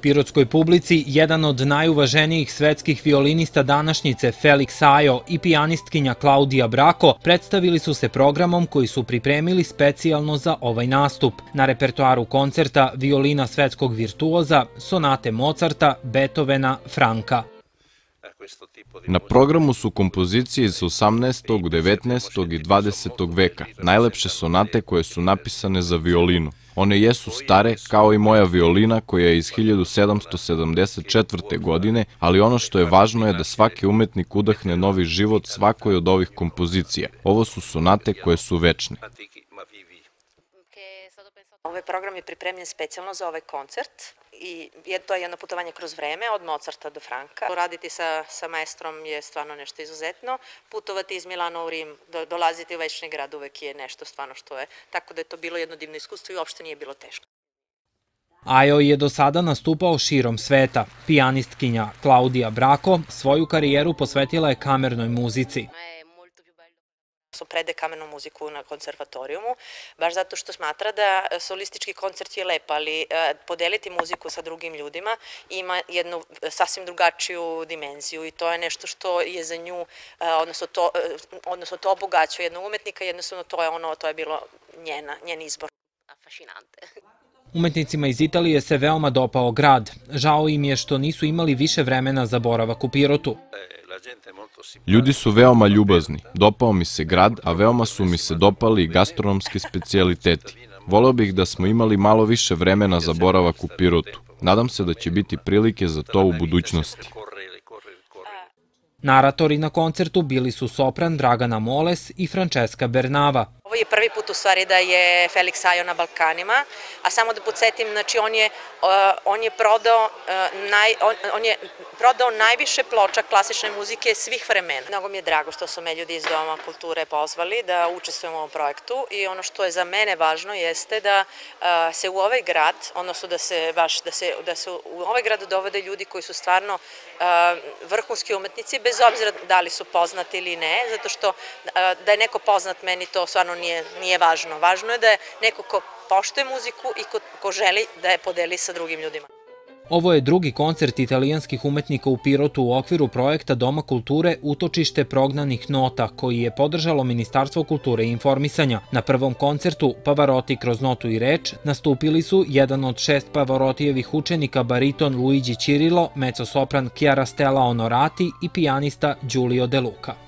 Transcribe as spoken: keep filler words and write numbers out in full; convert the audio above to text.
pirotskoj publici jedan od najuvaženijih svetskih violinista današnjice Felix Sajo i pijanistkinja Claudia Bracco predstavili su se programom koji su pripremili specijalno za ovaj nastup. Na repertoaru koncerta violina svetskog virtuoza, sonate Mozarta, Beethovena, Franka. Na programu su kompozicije iz osamnaestog, devetnaestog i dvadesetog veka, najlepše sonate koje su napisane za violinu. One jesu stare, kao i moja violina koja je iz hiljadu sedamsto sedamdeset četvrte. godine, ali ono što je važno je da svaki umetnik udahne novi život svakoj od ovih kompozicija. Ovo su sonate koje su večne. Ovaj program je pripremljen specijalno za ovaj koncert i to je jedno putovanje kroz vreme od Mozarta do Franka. Raditi sa, sa maestrom je stvarno nešto izuzetno. Putovati iz Milana u Rim, do, dolaziti u večni grad uvek je nešto stvarno što je. Tako da je to bilo jedno divno iskustvo i uopšte nije bilo teško. Ajo je do sada nastupao širom sveta. Pijanistkinja Claudia Bracco svoju karijeru posvetila je kamernoj muzici. Prede kamernu muziku na konservatorijumu, baš zato što smatra da solistički koncert je lep, ali podeliti muziku sa drugim ljudima ima jednu sasvim drugačiju dimenziju i to je nešto što je za nju, odnosno to, odnosno to obogaćuje jednog umetnika, jednostavno to je ono, to je bilo njena, njen izbor. Fascinante. Umetnicima iz Italije se veoma dopao grad. Žao im je što nisu imali više vremena za boravak u Pirotu. Ljudi su veoma ljubazni, dopao mi se grad, a veoma su mi se dopali i gastronomski specijaliteti. Voleo bih da smo imali malo više vremena za boravak u Pirotu. Nadam se da će biti prilike za to u budućnosti. Naratori na koncertu bili su sopran Dragana Moles i Francesca Bernava. Ovo je prvi put u stvari da je Felix Sajo na Balkanima, a samo da podsjetim, znači on je, on je prodao, naj, on, on je prodao najviše ploča klasične muzike svih vremena. Mnogo mi je drago što su me ljudi iz Doma kulture pozvali da učestvujemo u ovom projektu i ono što je za mene važno jeste da se u ovaj grad, odnosno da se baš da se, da se u ovaj grad dovode ljudi koji su stvarno vrhunski umetnici, bez obzira da li su poznati ili ne, zato što da je neko poznat meni to stvarno nije, nije važno. Važno je da je neko ko poštuje muziku i ko, ko želi da je podeli sa drugim ljudima. Ovo je drugi koncert italijanskih umetnika u Pirotu u okviru projekta Doma kulture Utočište prognanih nota, koji je podržalo Ministarstvo kulture i informisanja. Na prvom koncertu Pavarotti kroz notu i reč nastupili su jedan od šest Pavarotijevih učenika bariton Luigi Cirillo, mezzosopran Chiara Stella Onorati i pijanista Giulio De Luca.